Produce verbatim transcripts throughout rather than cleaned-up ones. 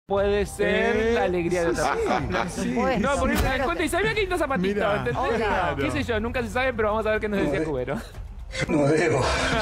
Puede ser Eh, la alegría de otra sí, persona. sí. No, porque Claro. me das cuenta y sabía que hay dos zapatitos, Mirá, ¿entendés? claro. ¿Qué sé yo? Nunca se sabe, pero vamos a ver qué nos decía Cubero. No debo.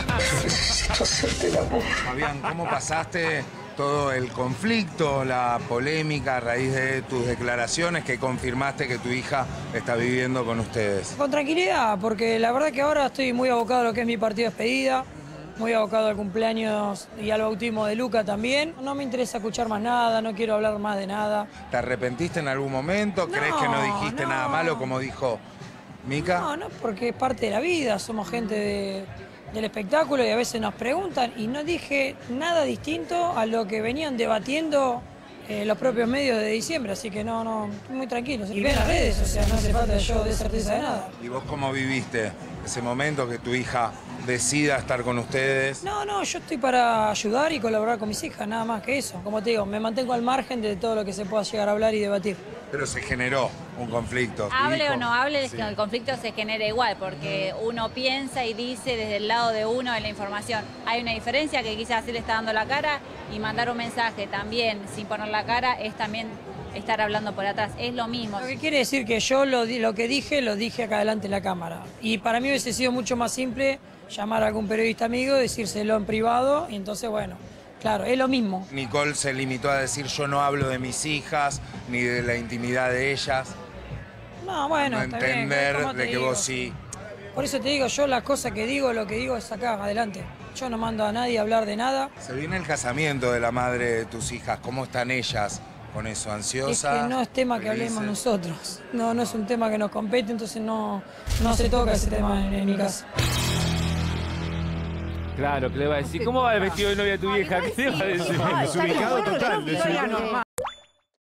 Necesito hacerte el amor. Fabián, ¿cómo pasaste todo el conflicto, la polémica a raíz de tus declaraciones que confirmaste que tu hija está viviendo con ustedes? Con tranquilidad, porque la verdad que ahora estoy muy abocado a lo que es mi partido de despedida, muy abocado al cumpleaños y al bautismo de Luca también. No me interesa escuchar más nada, no quiero hablar más de nada. ¿Te arrepentiste en algún momento? No, ¿Crees que no dijiste no. nada malo como dijo Mica? No, no, porque es parte de la vida, somos gente de- del espectáculo y a veces nos preguntan y no dije nada distinto a lo que venían debatiendo eh, los propios medios de diciembre, así que no, no, estoy muy tranquilo. Y ven las redes, o sea, no hace falta que yo dé certeza de nada. ¿Y vos cómo viviste ese momento que tu hija decida estar con ustedes? No, no, yo estoy para ayudar y colaborar con mis hijas, nada más que eso. Como te digo, me mantengo al margen de todo lo que se pueda llegar a hablar y debatir. Pero se generó un conflicto. ¿Tu Hable hijo? o no hable, Sí. el conflicto se genera igual, porque uno piensa y dice desde el lado de uno en la información. Hay una diferencia que quizás él está dando la cara y mandar un mensaje también sin poner la cara es también estar hablando por atrás. Es lo mismo. Lo que quiere decir que yo lo, di- lo que dije, lo dije acá delante de la cámara. Y para mí hubiese sido mucho más simple llamar a algún periodista amigo, decírselo en privado, y entonces, bueno, claro, es lo mismo. Nicole se limitó a decir yo no hablo de mis hijas ni de la intimidad de ellas. No, bueno, no está bien, entender ¿cómo te de que digo? vos sí. Por eso te digo, yo las cosas que digo, lo que digo es acá, adelante. Yo no mando a nadie a hablar de nada. Se viene el casamiento de la madre de tus hijas. ¿Cómo están ellas con eso? Es ¿Ansiosas? que no es tema que ¿Felices? hablemos nosotros. No, no es un tema que nos compete, entonces no, no se toca ese tema en, en mi casa. Claro, que le va a decir, ¿cómo va el vestido de novia de tu vieja? ¿Qué le va a decir? Desubicado total. Historia desubicado. normal.